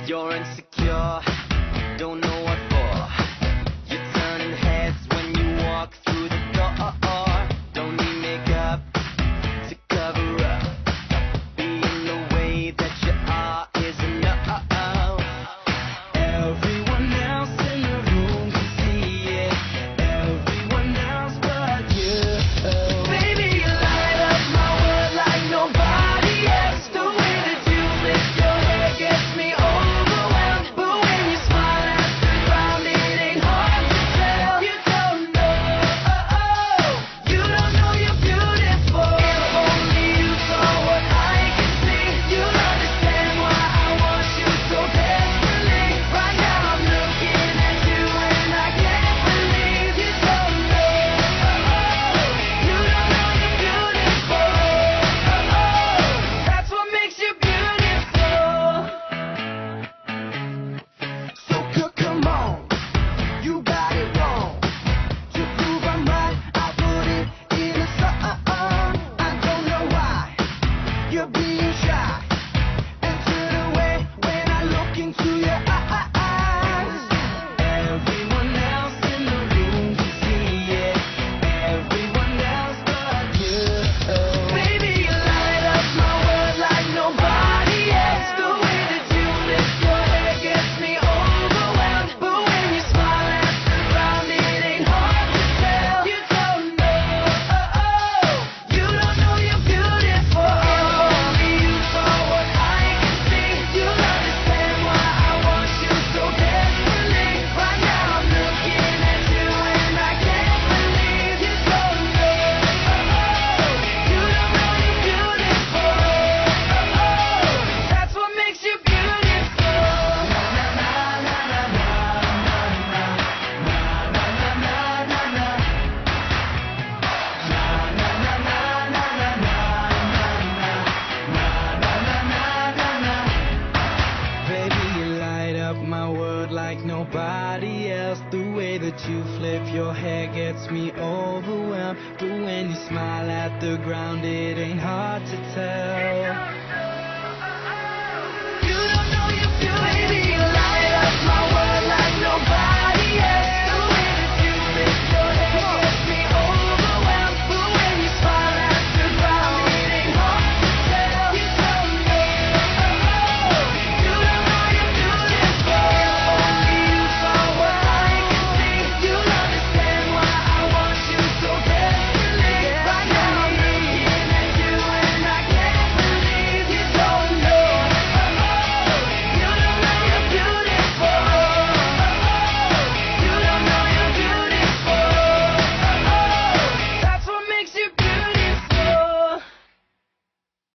You're insecure, don't know what for. You're turning heads when you walk through the door. Don't need makeup to cover up. Being the way that you are is enough. Everyone else in the room can see it. Everyone else but you. Baby, you light up my world like nobody else. The way that you lift your hair gets me overwhelmed. But when you smile at the ground, it ain't hard to tell. You don't know you're beautiful. If only you saw what I can see, you'd understand why I want you so desperately. Right now I'm looking at you and I can't believe you don't know you're beautiful. That's what makes you beautiful. So come on, you got it wrong. To prove I'm right, I put it in a song. I don't know why you're being shy and turn away when I look into your eyes. Everyone else in the room can see it. Everyone else but you. Baby, you light up my world like nobody else. The way that you lift your hair gets me overwhelmed. But when you smile at the ground, it ain't hard to tell. You don't know you're beautiful. If only you saw what I can see, you'll understand why I want you so desperately. Right now I'm looking at you and I can't believe you don't know you're beautiful. That's what makes you beautiful. Baby, you light up my world like nobody else. The way that you flip your hair gets me overwhelmed. But when you smile at the ground, it ain't hard to tell.